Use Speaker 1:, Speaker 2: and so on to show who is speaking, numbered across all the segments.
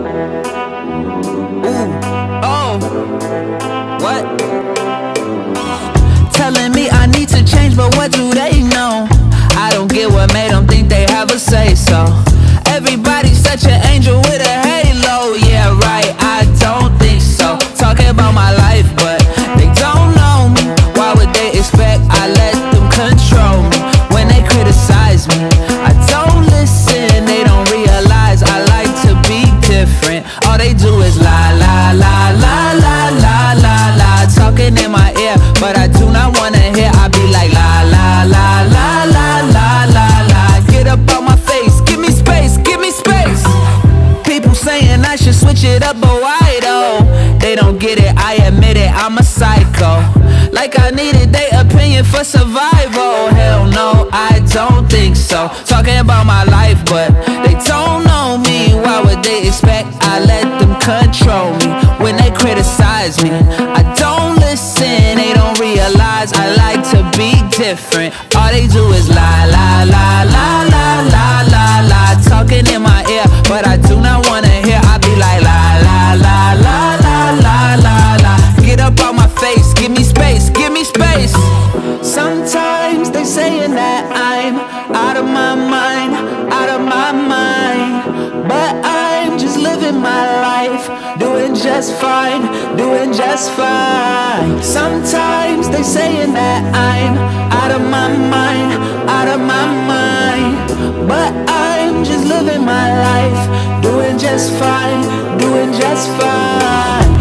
Speaker 1: Oh, what? Telling me I need to change, but what do they know? I don't get what made them think they have a say-so. Everybody's such an angel with a halo. Yeah, right, I don't think so. Talking about my life, but they don't know me. Why would they expect I let them control me? When they criticize me, I don't listen. They don't realize I like to be different. All they do is lie, lie, lie, lie, lie, lie, lie, lie. Talking in my ear, but I do not wanna hear. I be like la, la, la, la, la, la, la, la. Get up out my face, give me space, give me space. People saying I should switch it up, but why though? They don't get it, I admit it, I'm a psycho. Like I needed their opinion for survival. Hell no, I don't think so. Talking about my life, but they don't know me. Why would they expect I let them control me? When they criticize me, I don't listen. They don't realize I like to be different. All they do is lie, lie, lie, lie, lie, lie, lie, lie. Talking in my ear, but I do not wanna hear. I be like la, la, la, la, la, la, la, la. Get up out my face, give me space, give me space. Sometimes they saying that I'm out of my mind, out of my mind. But I'm just living my life, doing just fine, doing just fine. Sometimes they saying that I'm out of my mind, out of my mind. But I'm just living my life, doing just fine, doing just fine.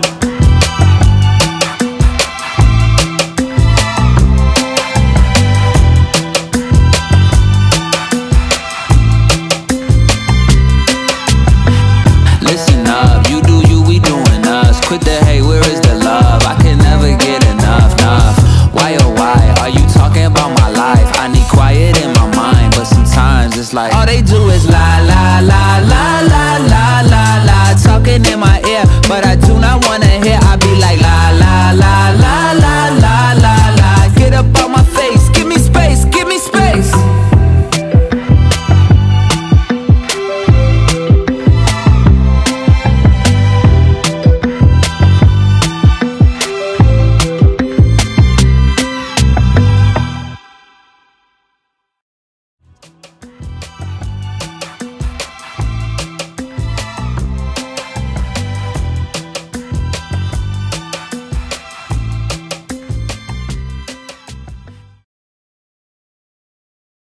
Speaker 1: Listen up, you do you, we doing us. Quit the hate, where is the love? I can never get enough, enough. Why oh why are you talking about my life? I need quiet in my mind, but sometimes it's like all they do is lie, lie, lie.